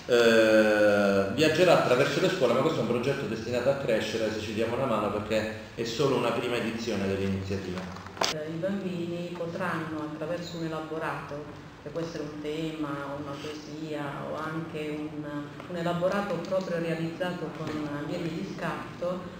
viaggerà attraverso le scuole, ma questo è un progetto destinato a crescere se ci diamo una mano, perché è solo una prima edizione dell'iniziativa. I bambini potranno, attraverso un elaborato, che può essere un tema, una poesia o anche un elaborato proprio realizzato con allievi di scatto,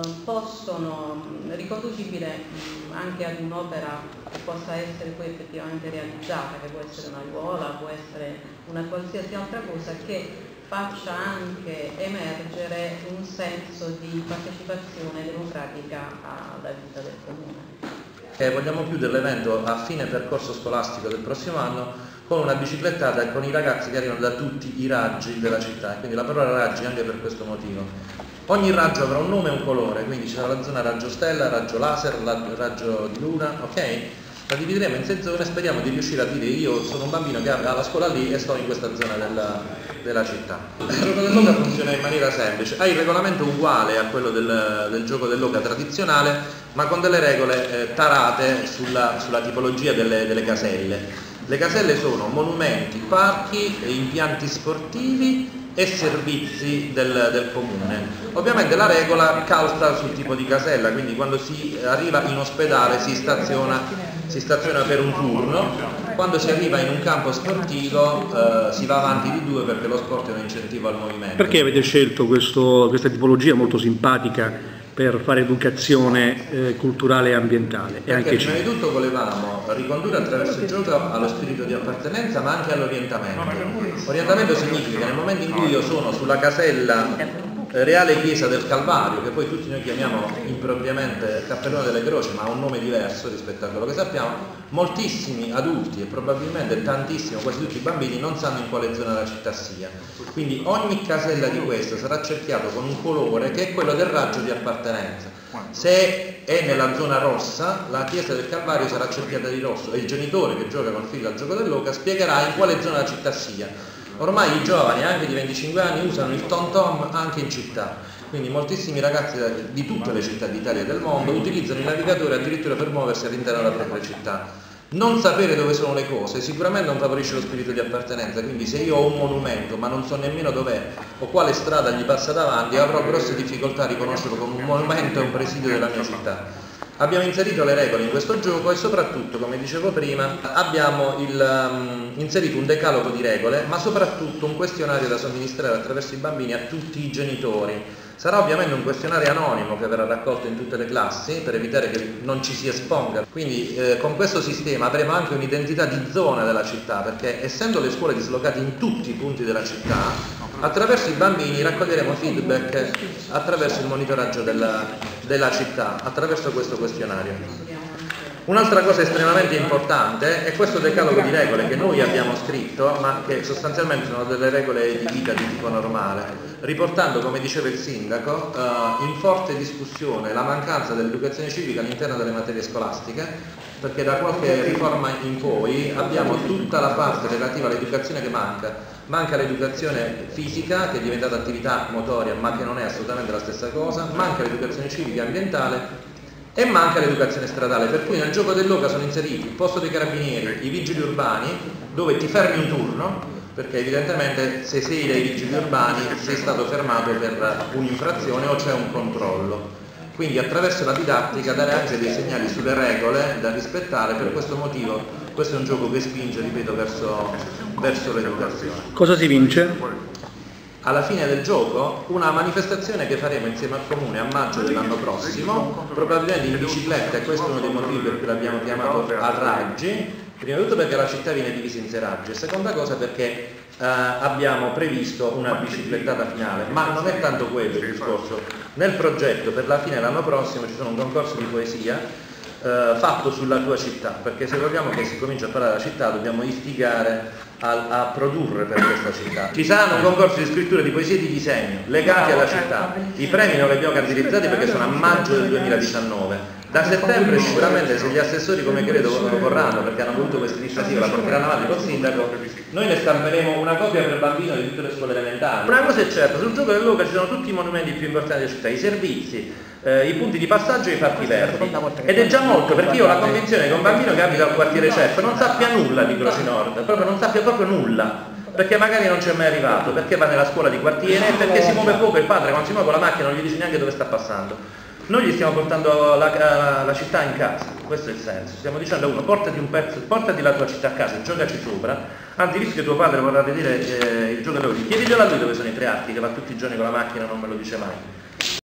possono, riconducibile anche ad un'opera che possa essere poi effettivamente realizzata, che può essere una aiuola, può essere una qualsiasi altra cosa, che faccia anche emergere un senso di partecipazione democratica alla vita del comune. Vogliamo chiudere l'evento a fine percorso scolastico del prossimo anno con una biciclettata con i ragazzi che arrivano da tutti i raggi della città, quindi la parola raggi anche per questo motivo. Ogni raggio avrà un nome e un colore, quindi c'è la zona raggio stella, raggio laser, raggio di luna, ok? La divideremo in 6 zone e speriamo di riuscire a dire: io sono un bambino che ha la scuola lì e sto in questa zona della città. Il gioco dell'oca funziona in maniera semplice, ha il regolamento uguale a quello del gioco dell'oca tradizionale, ma con delle regole tarate sulla tipologia delle caselle. Le caselle sono monumenti, parchi, impianti sportivi e servizi del comune. Ovviamente la regola calza sul tipo di casella, quindi quando si arriva in ospedale si staziona per un turno, quando si arriva in un campo sportivo si va avanti di 2 perché lo sport è un incentivo al movimento. Perché avete scelto questa tipologia molto simpatica per fare educazione culturale e ambientale? Perché prima di tutto volevamo ricondurre attraverso il gioco allo spirito di appartenenza, ma anche all'orientamento. Orientamento significa che nel momento in cui io sono sulla casella Reale Chiesa del Calvario, che poi tutti noi chiamiamo impropriamente Cappellone delle Croci, ma ha un nome diverso rispetto a quello che sappiamo, moltissimi adulti e probabilmente tantissimo, quasi tutti i bambini, non sanno in quale zona della città sia. Quindi ogni casella di questa sarà cerchiato con un colore che è quello del raggio di appartenenza. Se è nella zona rossa, la Chiesa del Calvario sarà cerchiata di rosso e il genitore che gioca col figlio al gioco dell'oca spiegherà in quale zona della città sia. Ormai i giovani, anche di 25 anni, usano il tom-tom anche in città, quindi moltissimi ragazzi di tutte le città d'Italia e del mondo utilizzano il navigatore addirittura per muoversi all'interno della propria città. Non sapere dove sono le cose sicuramente non favorisce lo spirito di appartenenza, quindi se io ho un monumento ma non so nemmeno dov'è o quale strada gli passa davanti, avrò grosse difficoltà a riconoscerlo come un monumento e un presidio della mia città. Abbiamo inserito le regole in questo gioco e soprattutto, come dicevo prima, abbiamo inserito un decalogo di regole, ma soprattutto un questionario da somministrare attraverso i bambini a tutti i genitori. Sarà ovviamente un questionario anonimo che verrà raccolto in tutte le classi per evitare che non ci si esponga. Quindi con questo sistema avremo anche un'identità di zona della città, perché essendo le scuole dislocate in tutti i punti della città, attraverso i bambini raccoglieremo feedback attraverso il monitoraggio della città, attraverso questo questionario. Un'altra cosa estremamente importante è questo decalogo di regole che noi abbiamo scritto, ma che sostanzialmente sono delle regole di vita di tipo normale, riportando, come diceva il sindaco, in forte discussione la mancanza dell'educazione civica all'interno delle materie scolastiche, perché da qualche riforma in poi abbiamo tutta la parte relativa all'educazione che manca. Manca l'educazione fisica, che è diventata attività motoria, ma che non è assolutamente la stessa cosa, manca l'educazione civica e ambientale e manca l'educazione stradale, per cui nel gioco dell'oca sono inseriti il posto dei carabinieri, i vigili urbani, dove ti fermi un turno, perché evidentemente se sei dei vigili urbani sei stato fermato per un'infrazione o c'è un controllo. Quindi attraverso la didattica dare anche dei segnali sulle regole da rispettare. Per questo motivo questo è un gioco che spinge, ripeto, verso l'educazione. Cosa si vince? Alla fine del gioco una manifestazione che faremo insieme al comune a maggio dell'anno prossimo, probabilmente in bicicletta, e questo è uno dei motivi per cui l'abbiamo chiamato a raggi. Prima di tutto perché la città viene divisa in 6 raggi e seconda cosa perché abbiamo previsto una biciclettata finale, ma non è tanto quello il discorso. Nel progetto per la fine dell'anno prossimo ci sono un concorso di poesia fatto sulla tua città, perché se vogliamo che si cominci a parlare della città dobbiamo istigare a produrre per questa città. Ci saranno un concorso di scrittura di poesie e di disegno legati alla città. I premi non li abbiamo calendarizzati perché sono a maggio del 2019. Da settembre sicuramente, se gli assessori, come credo vorranno, perché hanno voluto questa iniziativa, la porteranno avanti col sindaco, noi ne stamperemo una copia per bambino di tutte le scuole elementari. Una cosa è certa, sul gioco dell'oca ci sono tutti i monumenti più importanti della città, i servizi, i punti di passaggio e i parchi verdi. Ed è già molto, perché io ho la convinzione che un bambino che abita al quartiere Ceppo non sappia nulla di Croci Nord, proprio non sappia proprio nulla. perché magari non c'è mai arrivato, perché va nella scuola di quartiere, perché si muove poco, il padre quando si muove con la macchina non gli dice neanche dove sta passando. Noi gli stiamo portando la città in casa, questo è il senso. Stiamo dicendo a uno, portati un pezzo, portati la tua città a casa, giocaci sopra, anzi visto che tuo padre vorrà vedere il giocatore, chiediglielo a lui dove sono i 3 archi, che va tutti i giorni con la macchina e non me lo dice mai.